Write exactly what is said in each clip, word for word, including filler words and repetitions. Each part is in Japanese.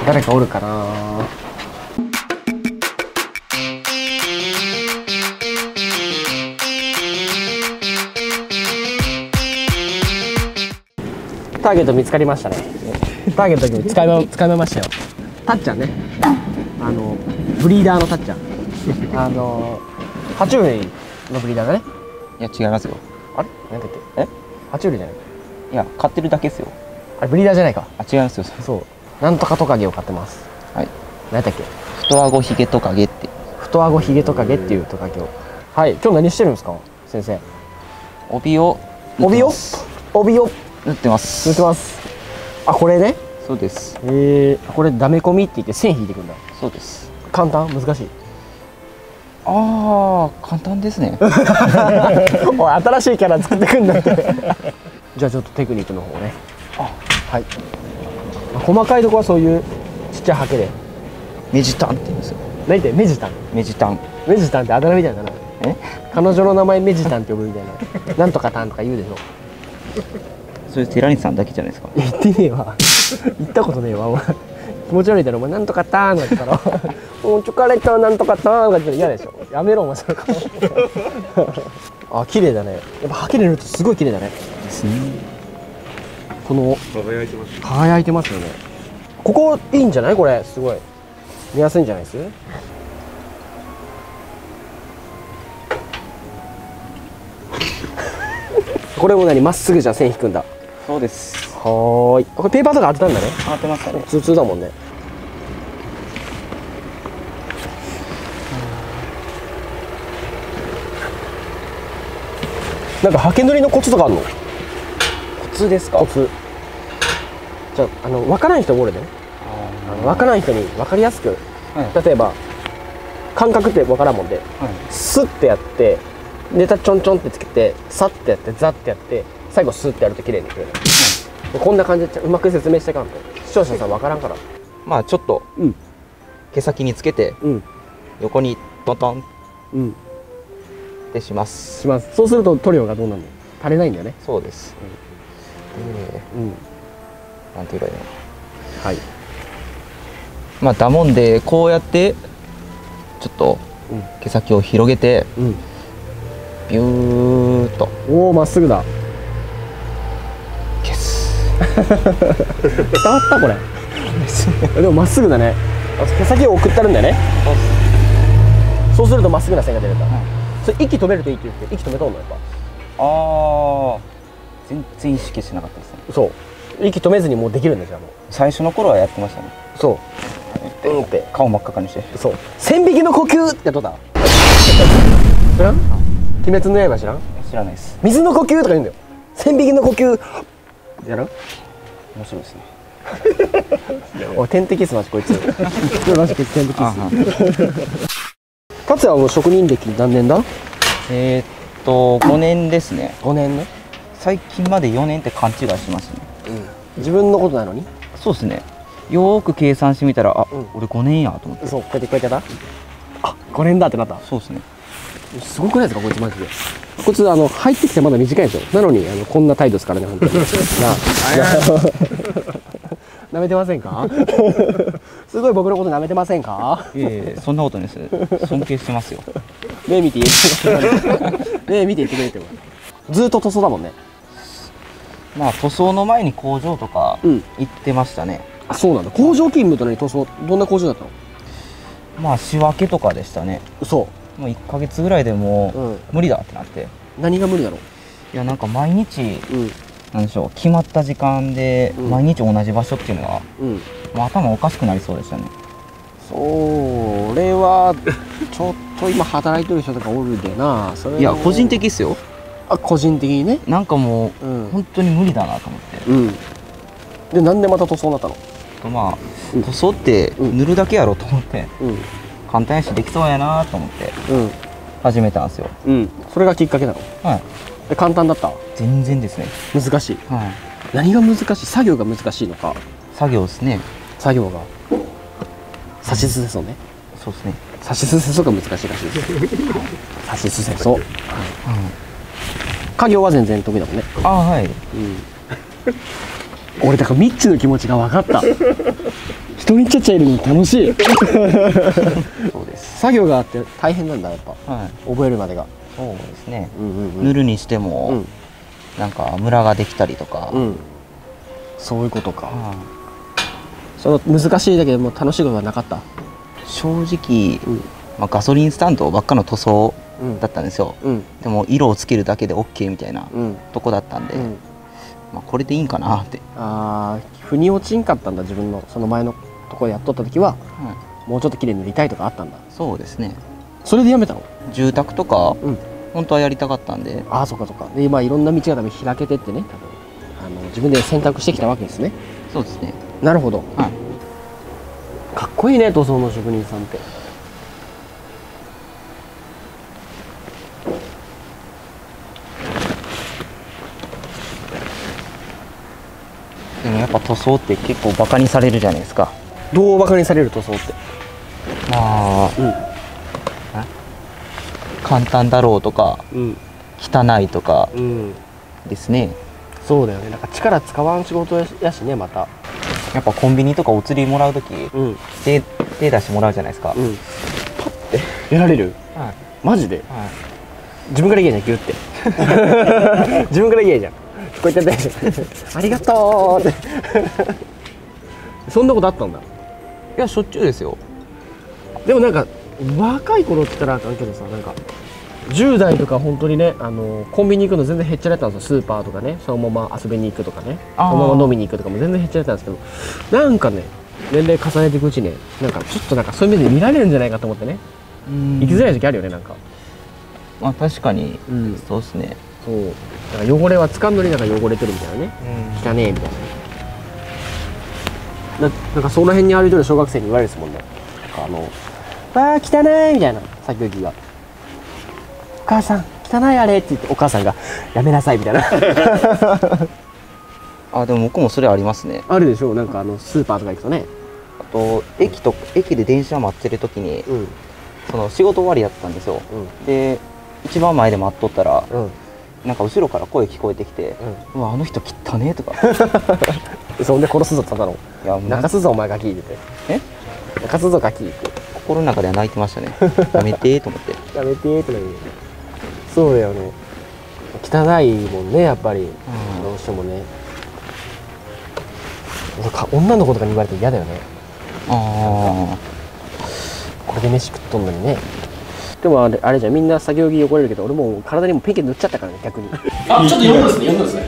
誰かおるかな。ターゲット見つかりましたね。ターゲットに使いま使いましたよ。たっちゃんね。あのブリーダーのたっちゃん。あの爬虫類のブリーダーだね。 いや違いますよ。 あれなんだっけ？え？爬虫類じゃない？ いや飼ってるだけですよ。 あれブリーダーじゃないか。 あ違いますよ。 そう。なんとかトカゲを飼ってます。 はい。 何だっけ？ 太あごひげトカゲって。 太あごひげトカゲっていうトカゲを。はい。今日何してるんですか、先生？ 帯を帯を帯を縫ってます。 縫ってます。あ、これね。 そうです。 ええ、これダメ込みって言って線引いていくんだ。 そうです。 簡単？難しい？ ああ簡単ですね。 おい、新しいキャラ作ってくんだって。じゃあちょっとテクニックの方ね。あ、はい。細かいとこはそういうちっちゃいハケで。 メジタンって言うんですよ。 何でメジタン？ メジタン。 メジタンってあだ名みたいだな。 え？ 彼女の名前メジタンって呼ぶみたいな。なんとかタンとか言うでしょ。 それ寺西さんだけじゃないですか。 言ってねえわ。言ったことねえわ。お前気持ち悪いだろ。お前なんとかターンとか言ったら、もうチョコレートなんとかターンとか言ったら嫌でしょ。やめろお前それ顔。あ、綺麗だね。やっぱハケで塗るとすごい綺麗だね。 ですね。 この輝いてます。 輝いてますよね。ここいいんじゃない？これすごい見やすいんじゃないです？これも何、まっすぐじゃ線引くんだ。 そうです。 はーい。これペーパーとか当てたんだね。 当てましたね。 通通だもんね。なんかハケ塗りのコツとかあるの？ コツですか？ コツ。じゃあ、あの分からない人もおるでね。あの分からない人に分かりやすく、 はい、 例えば感覚って分からんもんで、 はい、 スッてやってネタちょんちょんってつけてサッてやってザッてやって最後スッてやると綺麗に切れる、はい、こんな感じでうまく説明していかんと視聴者さん分からんから。 まあちょっと、うん、毛先につけて、うん、横にトントン、うん、ってしますします。そうすると塗料がどうなるの？垂れないんだよね。 そうです、うん、で、うん、なんていうかね、はい、まあだもんでこうやってちょっと毛先を広げて、うん、ビューッと、 おおまっすぐだ。 消す。 伝わったこれ。でもまっすぐだね。毛先を送ってあるんだよね。そうするとまっすぐな線が出るから、うん、それ息止めるといいって言って息止めとんのやっぱ。 ああ全然意識しなかったですね。 そう息止めずにもうできるんですよ。もう最初の頃はやってましたね。そううんって顔真っ赤かにして、 そう線引きの呼吸ってやっとった。知らん？鬼滅の刃知らん？ 知らないです。 水の呼吸とか言うんだよ。線引きの呼吸やる？ 面白いですね。 おい天敵スマジこいつ。マジこいつ天敵ス。達也はもう職人歴何年だ？ えー、っとごねんですね。 ごねんね。 最近までよねんって勘違いしましたね。 うん、自分のことなのに？そうですね。よーく計算してみたら、あ、うん、俺ごねんやと思って。 そう、こうやってこうやってた。あ、ごねんだってなった。 そうですね。すごくないですかこいつマジで。こいつあの入ってきてまだ短いですよ。なのにあのこんな態度ですからね本当に。な舐めてませんか？すごい僕のこと舐めてませんか？ いえいえ、そんなことないです。尊敬してますよ。 目見て言って目見て言ってくれても。ずっと塗装だもんね。 まあ塗装の前に工場とか行ってましたね。 うん、あ、そうなんだ。工場勤務と何塗装どんな工場だったの？ まあ仕分けとかでしたね。 そう。 もういっかげつぐらいでもう無理だってなって。 何が無理だろう？いやなんか毎日、うん、なんでしょう決まった時間で毎日同じ場所っていうのは、うん、もう頭おかしくなりそうでしたね。 それはちょっと今働いてる人とかおるでな。それいや個人的っすよ。 あ、個人的にね。 なんかもう、うん、本当に無理だなと思って。うん、 でなんでまた塗装になったの？ まあ、うん、塗装って塗るだけやろうと思って、うん、簡単やしできそうやなと思って、うん、始めたんですよ。 うん、それがきっかけなの？はい。で簡単だった？ 全然ですね。 難しい。はい。何が難しい？作業が難しいのか。 作業ですね。 作業が。さしすせそね。 そうですね。 さしすせそが難しいらしいです。さしすせそ。はい。家業は全然得意だもんね。 ああはい。うん。 俺だからミッチの気持ちが分かった人にちゃちゃいるの楽しいそうです。 作業があって大変なんだやっぱ、 はい、 覚えるまでが。 そうですね、 うんうんうん、 塗るにしても、うん、なんかムラができたりとか、 うん、そういうことか、うん、その難しいだけでも楽しいことはなかった。 正直、うん、まあ、ガソリンスタンドばっかの塗装だったんですよ、うん、でも色をつけるだけで オーケー みたいな、うん、とこだったんで、うん、まあ、これでいいんかなって。ああ、腑に落ちんかったんだ。自分のその前のところやっとった時は、うん、もうちょっと綺麗に塗りたいとかあったんだ。 そうですね。 それでやめたの？ 住宅とか、うん、本当はやりたかったんで。 ああ、そっかそっか。で今いろんな道が多分開けてってね、多分あの自分で選択してきたわけですね。 そうですね。 なるほど、 はい、 かっこいいね、塗装の職人さんって。 でもやっぱ塗装って結構バカにされるじゃないですか。 どうバカにされる塗装って？ まあ、うん、簡単だろうとか、うん、汚いとかですね、 うん、そうだよね。なんか力使わん仕事やしね。またやっぱコンビニとかお釣りもらう時、うん、手, 手出してもらうじゃないですか、うん、 パッてやられる、はい、マジで、はい、自分から言えじゃん、ギュって自分から言えじゃん、こうやってありがとうってそんなことあったんだ。 いや、しょっちゅうですよ。 でもなんか若い頃って言ったらあかんけどさ、なんかじゅう代とか本当にね、あのコンビニ行くの全然へっちゃらやったんですよ。スーパーとかね、そのまま遊びに行くとかね、そのまま飲みに行くとかも全然へっちゃらやったんですけど、なんかね、年齢重ねていくうちね、なんかちょっとなんかそういう目で見られるんじゃないかと思ってね、生きづらい時あるよね。なんかまあ確かに、うん、そうですね。 そう、なんか汚れはつかんのになんか汚れてるみたいなね、うん、汚ねえみたいな。な, なんかその辺に歩いてる小学生に言われるですもんね。なんかあのわー汚いみたいな、先行きがお母さん汚いあれって言って、お母さんがやめなさいみたいなあ、でも僕もそれありますね。 あるでしょ。なんかあのスーパーとか行くとね、 あと駅と駅で電車待ってる時に、うん、その仕事終わりやったんですよ、うん、で一番前で待っとったら、うん、なんか後ろから声聞こえてきて「うん、うわあの人汚ねえ」とかそんで殺すぞただの。いや、泣かすぞお前ガキ言って。え、泣かすぞガキって心の中では泣いてましたねやめてーと思ってやめてーってなる。そうだよね、汚いもんねやっぱり、うん、どうしてもね。女の子とかに言われて嫌だよね。ああ、これで飯食っとんのにね。でもあれ、あれじゃん、みんな作業着汚れるけど、俺もう体にもペンキ塗っちゃったからね、逆に。あ、ちょっと読むんですね、読むんですね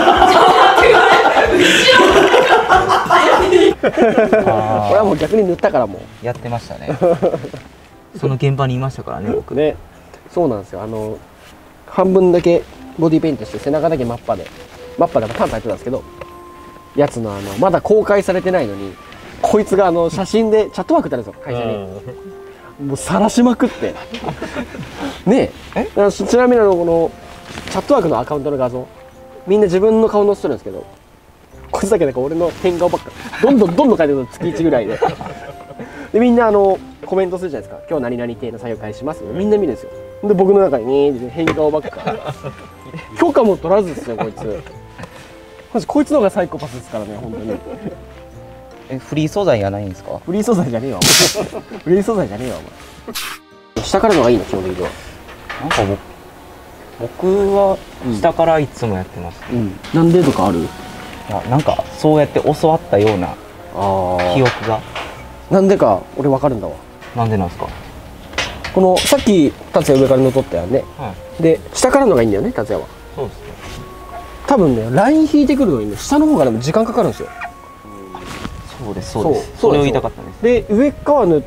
俺はもう逆に塗ったからもうやってましたねその現場にいましたからね、僕ね。そうなんですよ。あの半分だけボディペイントして、背中だけマッパでマッパでパンツ入ってたんですけど、やつのあのまだ公開されてないのに、こいつがあの写真でチャットワークってあるんですよ、会社に。もう晒しまくってねえ、えちなみにあのこのチャットワークのアカウントの画像、みんな自分の顔載せてるんですけど、こいつだけなんか俺の変顔ばっかどんどんどんどん書いてるの、月いちぐらいででみんなあのコメントするじゃないですか。今日何々系の作業開始します、みんな見るんですよ。で僕の中にね変顔ばっか許可も取らずですよこいつ。マジこいつの方がサイコパスですからね、本当に。 え、フリー素材やないんですか？ フリー素材じゃねえわフリー素材じゃねえわお前。下からのがいいの、基本的には。 なんか僕は下からいつもやってます、 うんうん、なんでとかある？いや、なんかそうやって教わったような記憶が。 なんでか俺分かるんだわ。 なんでなんですか？ このさっき達也上からの取ったやんね、はい、で下からのがいいんだよね、達也は。 そうですね。 多分ね、ライン引いてくるのにね、下の方からも時間かかるんですよ。 そうですそうです。それを言いたかったんです。 で上側塗って、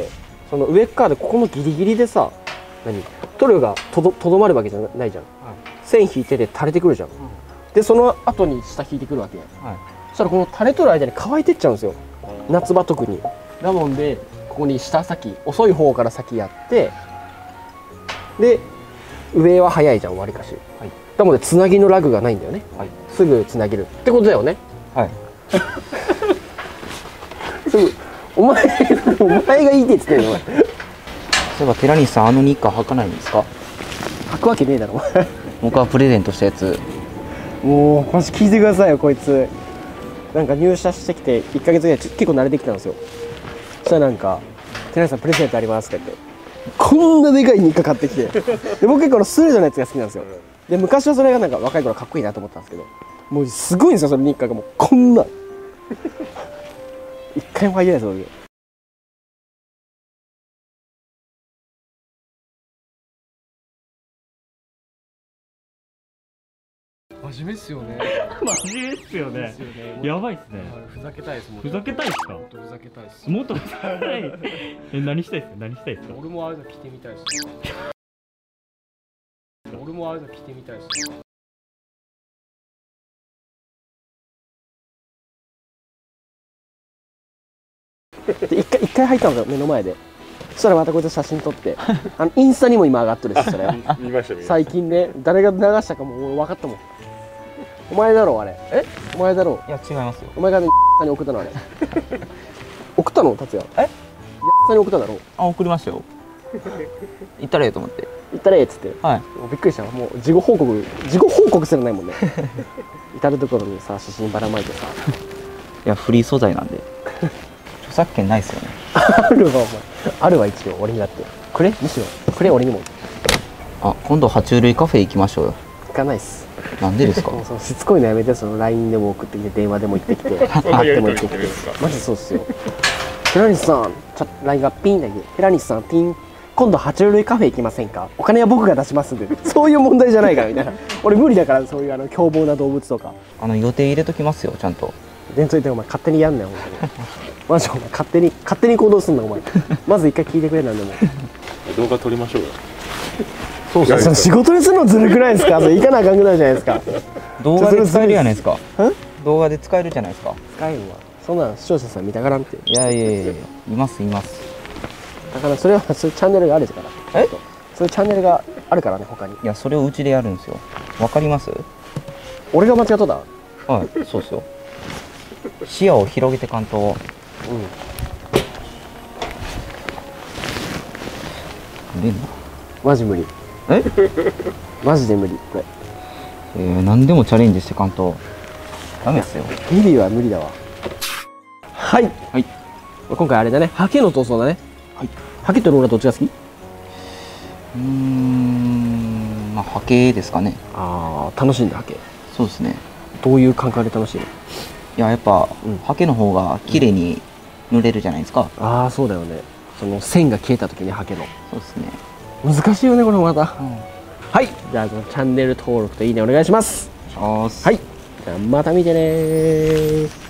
その上側でここのギリギリでさ、何塗料がと ど, とどまるわけじゃないじゃん、はい、線引いてで垂れてくるじゃん、うん、でその後に下引いてくるわけや、はい、そしたらこの垂れとる間に乾いてっちゃうんですよ、夏場特に。だもんでここに下先遅い方から先やって、で上は早いじゃんわりかし、はい、だもんでつなぎのラグがないんだよね、はい、すぐつなげるってことだよね。はいすぐお前お前がいいって言ってんの。そういえば寺西さん、あのニッカー履かないんですか？ 履くわけねえだろ僕はプレゼントしたやつ。 もうマジ聞いてくださいよ、こいつなんか入社してきていっかげつぐらい結構慣れてきたんですよ。そしたらなんか「寺西さんプレゼントあります」って言ってこんなでかい日課買ってきて、で僕結構ストレートのやつが好きなんですよ。で昔はそれがなんか若い頃かっこいいなと思ったんですけど、もうすごいんですよその日課がもうこんな一回も履いてないです俺。 真面目っすよね。 真面目っすよね。やばいっすね。 ふざけたいですもん。 ふざけたいっすか。 もっとふざけたいっす。 もっとふざけたい。え、何したいっすか。何したいっすか。 俺もああいうの着てみたいっす。俺もああいうの着てみたいっす。 で一回一回履いたんですよ目の前で。そしたらまたこいつ写真撮ってあのインスタにも今上がってるし、それ見ました見ました。 最近ね誰が流したかもう分かったもん。お前だろうあれ。えお前だろう。 いや違いますよ。 お前がねに送ったのあれ送ったの達也。 えさんに送っただろう。 あ、送りましたよ。行ったらええと思って。 行ったれっつってはい。 もうびっくりした。もう事後報告事後報告すらないもんね至る所にさ写真ばらまいてさいやフリー素材なんで著作権ないっすよね。 あるわお前。あるわ一応俺にだってくれ、むしろくれ俺にも。 あ、今度爬虫類カフェ行きましょうよ。 行かないっす。 なんでですか。 もうそのしつこいのやめて。その ライン でも送ってきて電話でも行ってきて会そんなやりとりっても行ってきてしてるんですか。 マジそうっすよ。寺西さんちょっと ライン がピンだけ寺西さんピン今度爬虫類カフェ行きませんか、お金は僕が出しますんでそういう問題じゃないからみたいな俺無理だからそういうあの凶暴な動物とかあの予定入れときますよちゃんと。 全然でお前勝手にやんなよ本当にマジお前勝手に勝手に行動すんなお前まず一回聞いてくれなんでも動画撮りましょうよ。 そうそうその仕事にするのずるくないですか。それ行かなあかんくないじゃないですか。 動画で使えるじゃないですか。動画で使えるじゃないですか。 使えるわそんなん視聴者さん見たからんって。 いやいやいやいや、いますいます。 だからそれはそういうチャンネルがあるからえそういうチャンネルがあるからね他に。 いやそれをうちでやるんですよ。わかります。 俺が間違っとった。 はい、そうっすよ。視野を広げて関東。 うん出んな。 マジ無理。 えマジで無理これ。 えー、何でもチャレンジして関東。ダメっすよ。 無理は無理だわ。はいはい。 今回あれだね、ハケの闘争だね。 はい。 ハケとローラどっちが好き？ うーん、まあ波形ですかね。 ああ楽しいんだハケ。 そうですね。 どういう感覚で楽しいの？ いややっぱ、 うんハケの方が綺麗に塗れるじゃないですか。 ああそうだよね。その線が消えた時にハケのそうですね。 難しいよねこれまた。 うん。 はいじゃあチャンネル登録といいねお願いします。 ははいじゃあまた見てねー。